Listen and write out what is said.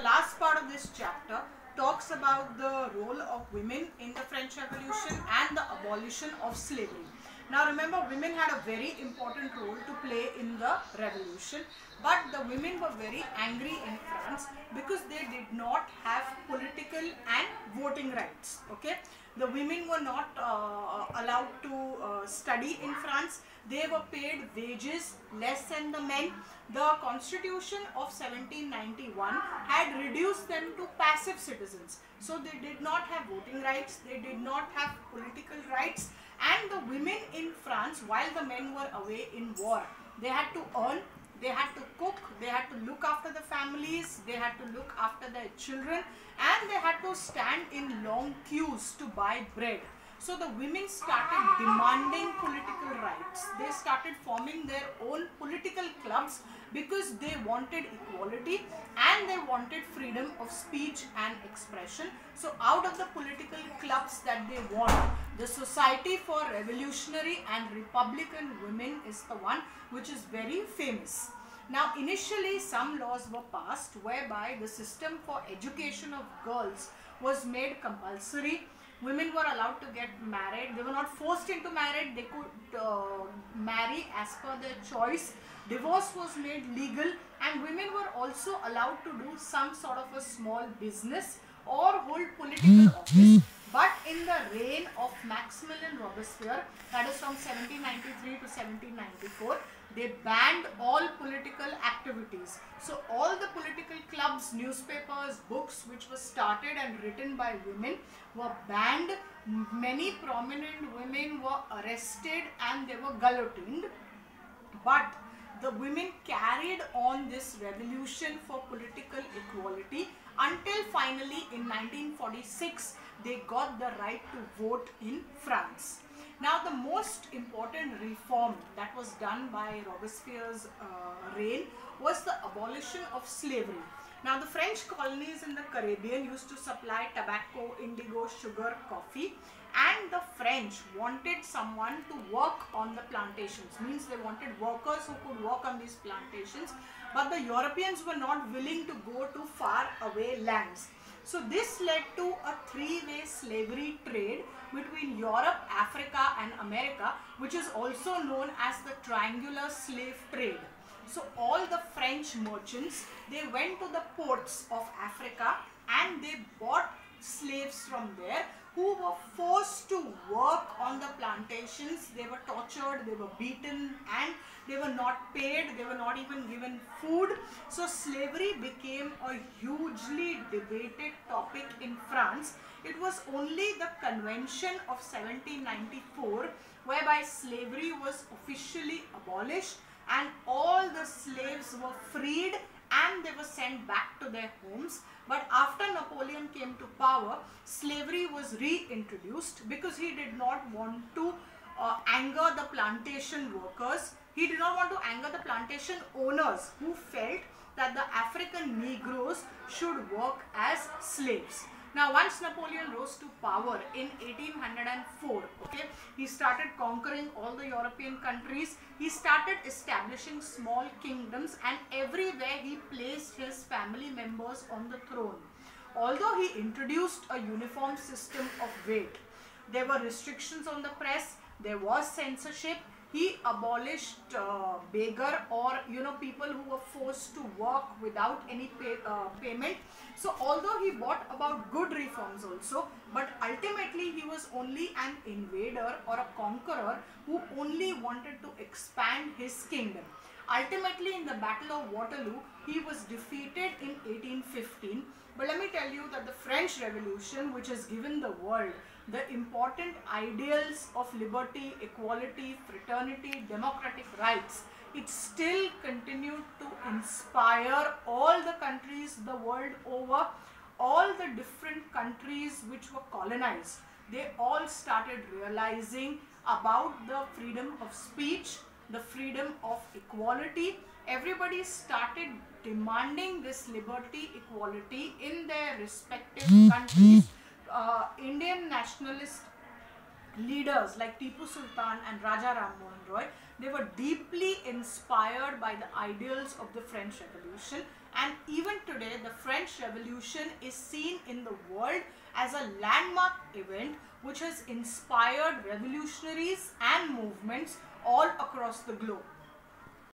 last part of this chapter talks about the role of women in the French Revolution and the abolition of slavery. Now remember, women had a very important role to play in the revolution, but the women were very angry in France because they did not have political and voting rights. Okay, the women were not allowed to study in France. They were paid wages less than the men. The Constitution of 1791 had reduced them to passive citizens. So they did not have voting rights, they did not have political rights, and the women in France, while the men were away in war, they had to earn, they had to cook, they had to look after the families, they had to look after their children, and they had to stand in long queues to buy bread. So the women started demanding political rights. They started forming their own political clubs because they wanted equality and they wanted freedom of speech and expression. So out of the political clubs that they want, the Society for Revolutionary and Republican Women is the one which is very famous. Now initially some laws were passed whereby the system for education of girls was made compulsory. Women were allowed to get married. They were not forced into marriage. They could marry as per their choice. Divorce was made legal, and women were also allowed to do some sort of a small business or hold political office. But in the reign of Maximilien Robespierre, that is from 1793 to 1794, they banned all political activities. So all the political clubs, newspapers, books which were started and written by women were banned. Many prominent women were arrested and they were guillotined. But the women carried on this revolution for political equality until finally in 1946 they got the right to vote in France. Now the most important reform that was done by Robespierre's reign was the abolition of slavery. Now the French colonies in the Caribbean used to supply tobacco, indigo, sugar, coffee, and the French wanted someone to work on the plantations. Means they wanted workers who could work on these plantations, but the Europeans were not willing to go to far away lands. So this led to a three-way slavery trade between Europe, Africa and America, which is also known as the triangular slave trade. So all the French merchants, they went to the ports of Africa and they bought slaves from there who were forced to work on the plantations. They were tortured, they were beaten, and they were not paid, they were not even given food. So slavery became a hugely debated topic in France. It was only the Convention of 1794 whereby slavery was officially abolished and all the slaves were freed and they were sent back to their homes. But after Napoleon came to power, slavery was reintroduced because he did not want to anger the plantation workers. He did not want to anger the plantation owners who felt that the African Negroes should work as slaves. Now once Napoleon rose to power in 1804, okay, he started conquering all the European countries. He started establishing small kingdoms and everywhere he placed his family members on the throne. Although he introduced a uniform system of weight, there were restrictions on the press, there was censorship. He abolished beggar or people who were forced to work without any payment. So although he brought about good reforms also, but ultimately he was only an invader or a conqueror who only wanted to expand his kingdom. Ultimately in the Battle of Waterloo, he was defeated in 1815. But let me tell you that the French Revolution, which has given the world the important ideals of liberty, equality, fraternity, democratic rights, it still continued to inspire all the countries the world over, all the different countries which were colonized. They all started realizing about the freedom of speech, the freedom of equality. Everybody started demanding this liberty, equality in their respective countries. Indian nationalist leaders like Tipu Sultan and Raja Ram Mohan Roy, they were deeply inspired by the ideals of the French Revolution and even today the French Revolution is seen in the world as a landmark event which has inspired revolutionaries and movements all across the globe.